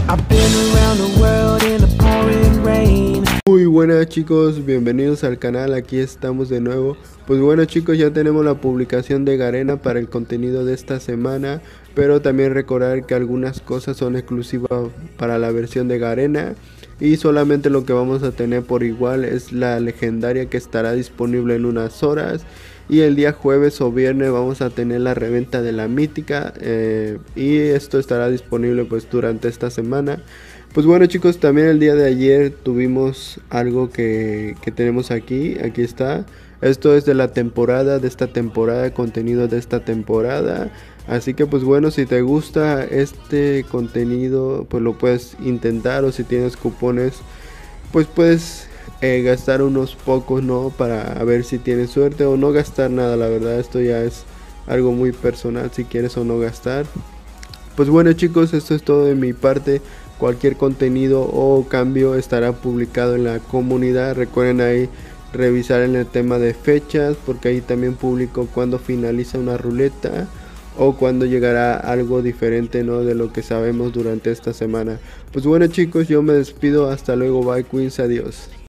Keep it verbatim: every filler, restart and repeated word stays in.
I've been around the world in the pouring rain. Muy buenas chicos, bienvenidos al canal, aquí estamos de nuevo. Pues bueno chicos, ya tenemos la publicación de Garena para el contenido de esta semana, pero también recordar que algunas cosas son exclusivas para la versión de Garena y solamente lo que vamos a tener por igual es la legendaria, que estará disponible en unas horas. Y el día jueves o viernes vamos a tener la reventa de la mítica, eh, y esto estará disponible pues durante esta semana. Pues bueno chicos, también el día de ayer tuvimos algo que, que tenemos aquí, aquí está. Esto es de la temporada, de esta temporada, contenido de esta temporada. Así que pues bueno, si te gusta este contenido pues lo puedes intentar, o si tienes cupones pues puedes eh, gastar unos pocos, ¿no? Para ver si tienes suerte, o no gastar nada, la verdad esto ya es algo muy personal, si quieres o no gastar. Pues bueno chicos, esto es todo de mi parte. Cualquier contenido o cambio estará publicado en la comunidad. Recuerden ahí revisar en el tema de fechas, porque ahí también publico cuando finaliza una ruleta o cuando llegará algo diferente, ¿no? De lo que sabemos durante esta semana. Pues bueno chicos, yo me despido, hasta luego, bye Queens, adiós.